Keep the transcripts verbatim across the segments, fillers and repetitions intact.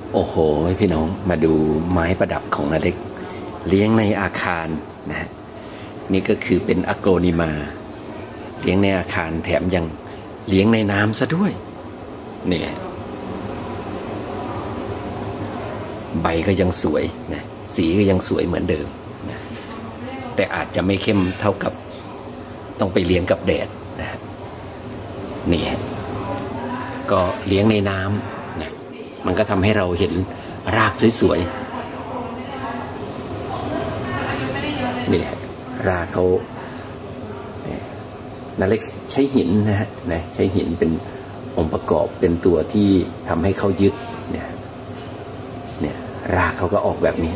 โอ้โหพี่น้องมาดูไม้ประดับของนาเล็กเลี้ยงในอาคารนะฮะนี่ก็คือเป็นอะโกรนิมาเลี้ยงในอาคารแถมยังเลี้ยงในน้ำซะด้วยเนี่ยใบก็ยังสวยนะสีก็ยังสวยเหมือนเดิมนะแต่อาจจะไม่เข้มเท่ากับต้องไปเลี้ยงกับแดดนะฮะนี่ก็เลี้ยงในน้ำนะมันก็ทำให้เราเห็นรากสวยๆนี่รากเขานาเล็กใช้หินนะฮะนะใช้หินเป็นองค์ประกอบเป็นตัวที่ทำให้เขายึดเนี่ยเนี่ยรากเขาก็ออกแบบนี้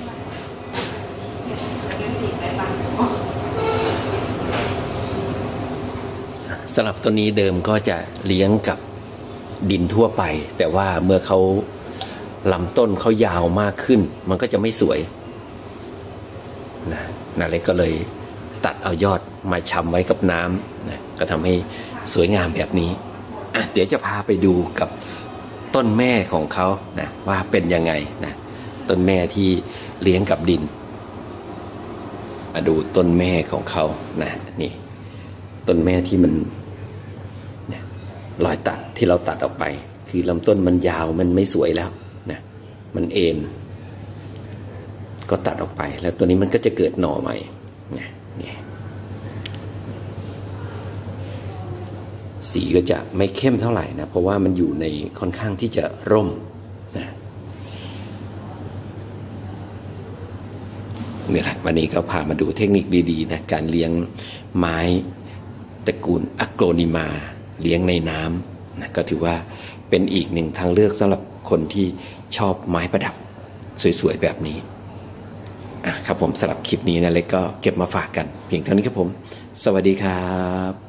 สำหรับตัวนี้เดิมก็จะเลี้ยงกับดินทั่วไปแต่ว่าเมื่อเขาลำต้นเขายาวมากขึ้นมันก็จะไม่สวยนะนาเล็กก็เลยตัดเอายอดมาชำไว้กับน้ำนะก็ทำให้สวยงามแบบนี้อ่ะเดี๋ยวจะพาไปดูกับต้นแม่ของเขานะว่าเป็นยังไงนะต้นแม่ที่เลี้ยงกับดินมาดูต้นแม่ของเขานะนี่ต้นแม่ที่มันเนี่ยรอยตัดที่เราตัดออกไปคือลำต้นมันยาวมันไม่สวยแล้วนะมันเอ็นก็ตัดออกไปแล้วตัวนี้มันก็จะเกิดหน่อใหม่นะนี่สีก็จะไม่เข้มเท่าไหร่นะเพราะว่ามันอยู่ในค่อนข้างที่จะร่มนะนี่แหละวันนี้ก็พามาดูเทคนิคดีๆนะการเลี้ยงไม้ตระกูลอะโกรนิมาเลี้ยงในน้ำนะก็ถือว่าเป็นอีกหนึ่งทางเลือกสำหรับคนที่ชอบไม้ประดับสวยๆแบบนี้อ่ะครับผมสำหรับคลิปนี้นะเล็กก็เก็บมาฝากกันเพียงเท่านี้ครับผมสวัสดีครับ